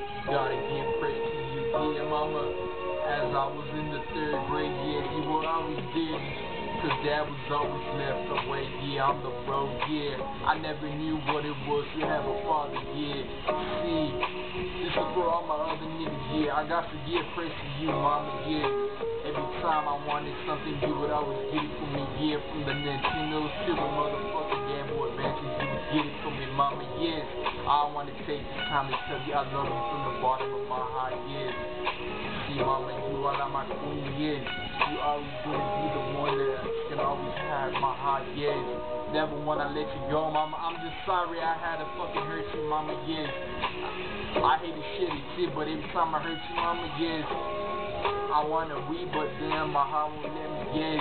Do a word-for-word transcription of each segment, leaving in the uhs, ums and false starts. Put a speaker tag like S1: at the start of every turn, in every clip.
S1: Gotta give praise to you, dear mama. As I was in the third grade, yeah, you were always there. Cause dad was always left away, yeah, on the road, yeah. I never knew what it was to have a father, yeah. See, this is for all my other niggas, yeah. I got to give praise to you, mama, yeah. Every time I wanted something, you would always get it for me, yeah. From the Nintendos to the motherfucking Game Boy Advances, you would get it for me, mama, yes. I want to take this time to tell you I love you from the bottom of my heart, yes. See, mama, you are like my queen, yes. You always gonna be the one that can always have my heart, yes. Never wanna let you go, mama. I'm just sorry I had to fucking hurt you, mama, yes. I hate the shit and shit, but every time I hurt you, mama, yes. I wanna weep, but damn, my heart won't let me, yes.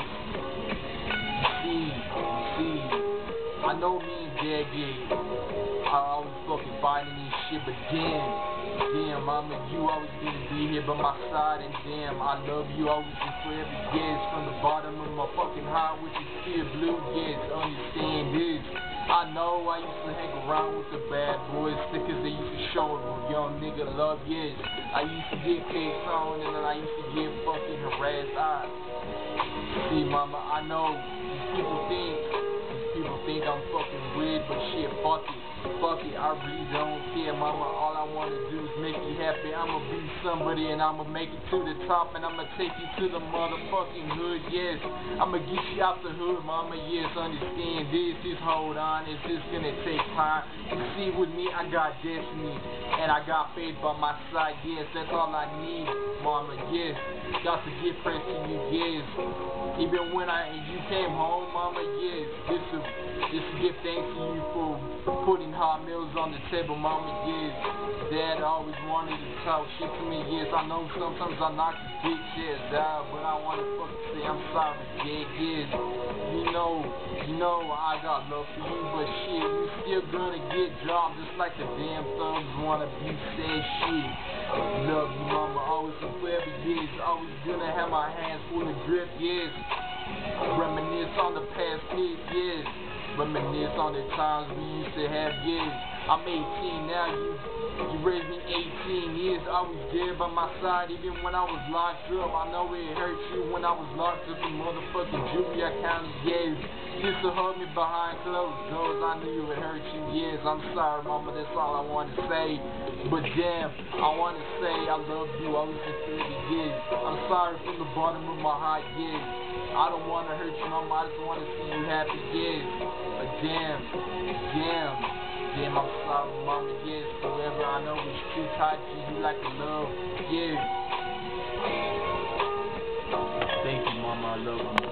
S1: See, see, I know me and dad, yeah. I always fucking fighting and shit, but damn, damn, mama, you always gonna be here by my side, and damn, I love you always and forever, yes. From the bottom of my fucking heart, which is still blue, yes. Understand this. I know I used to hang around with the bad boys, because they used to show a young nigga love, yes. I used to get picked on, and then I used to get fucking harassed. I see, mama, I know people think, people think I'm fucking weird, but shit, fuck it. Fuck it, I really don't care, mama. All I wanna do is make you happy. I'ma be somebody and I'ma make it to the top, and I'ma take you to the motherfucking hood, yes. I'ma get you out the hood, mama, yes. Understand this, just hold on, it's just gonna take time. You see, with me, I got destiny, and I got faith by my side, yes. That's all I need, mama, yes. Got to give praise to you, yes. Even when I you came home, mama, yes. Just to, just to give thanks to you for putting hot meals on the table, mama, yes. Dad always wanted to talk shit to me, yes. I know sometimes I knock his bitch ass out, but I wanna fucking say I'm sorry, dad, yes. You know, you know I got love for you, but shit, you still gonna get dropped just like the damn thugs wanna be said shit. Love you, mama, always and forever, yes. Always gonna have my hands full of drip, yes. Reminisce on the past kids, yes. Reminisce on the times we used to have, yes. I'm eighteen now, you you raised me eighteen years. I was there by my side even when I was locked up. I know it hurt you when I was locked up in motherfucking Juliet County, yes. Used to hug me behind closed doors. I knew it hurt you, yes. I'm sorry, mama, that's all I want to say. But damn, I want to say I love you always and forever, yes. I'm sorry from the bottom of my heart, yes. I don't want to hurt you, mama, I just want to see you happy, yes. But damn, damn, damn, I'm sorry, mama, yes. Forever, I know it's too tight to you like a love, yes. Thank you, mama, I love you.